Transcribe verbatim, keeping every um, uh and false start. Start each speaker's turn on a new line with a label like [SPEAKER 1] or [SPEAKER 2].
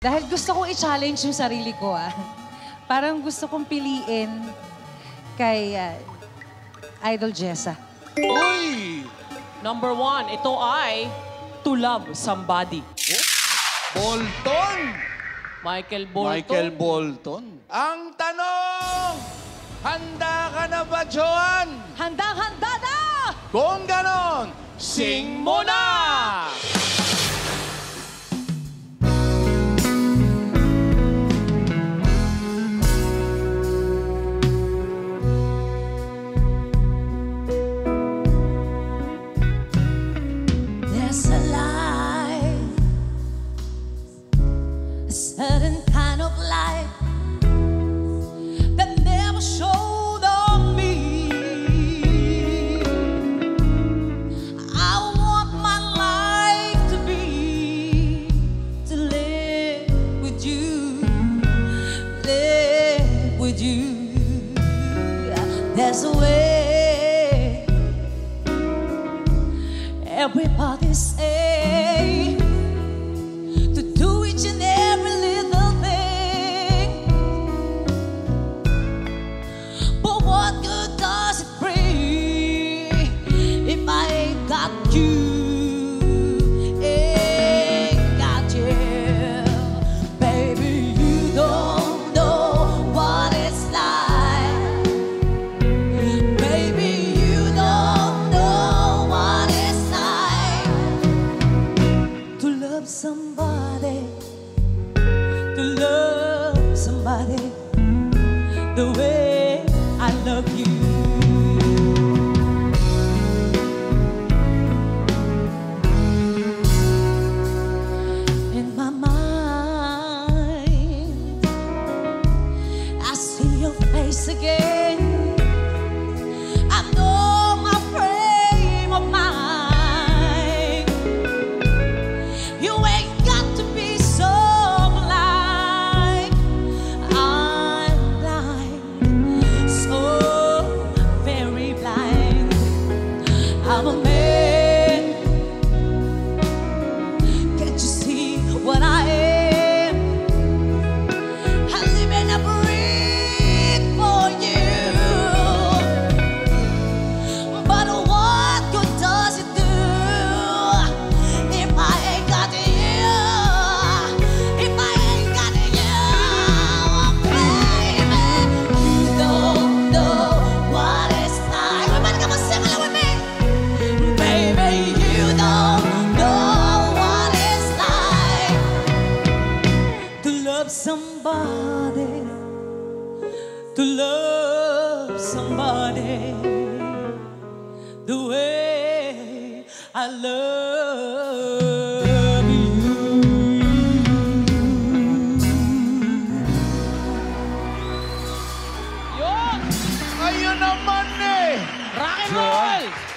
[SPEAKER 1] Dahil gusto kong i-challenge yung sarili ko, ah. Parang gusto kong piliin kay ah, Idol Jessa.
[SPEAKER 2] Uy!
[SPEAKER 3] Number one, ito ay To Love Somebody.
[SPEAKER 2] Bolton!
[SPEAKER 3] Michael Bolton.
[SPEAKER 2] Michael Bolton. Ang tanong! Handa ka na ba, Joan?
[SPEAKER 1] Handang-handa na!
[SPEAKER 2] Kung ganon, sing mo na!
[SPEAKER 1] There's a light, a certain kind of light that never showed on me. I want my life to be to live with you, live with you. There's a way. Everybody say to do each and every little thing, but what good does it bring if I ain't got you? Ain't got you, baby. You don't know what it's like, baby. You don't know what it's like to love somebody, to love somebody the way I love you. In my mind, I see your face again. I know my frame of mind. You ain't got to be so blind. I'm blind, so very blind. I'm a man. Can't you see what I am? I live and I breathe for you. But what good does it do if I ain't got you? If I ain't got you, baby, you don't know what it's like. Everybody, come on, sing along with me. Baby, you don't know what it's like to love somebody, to love somebody the way I love you.
[SPEAKER 3] Yun!
[SPEAKER 2] Ayun naman eh!
[SPEAKER 3] Rock and
[SPEAKER 2] Joan.
[SPEAKER 3] roll!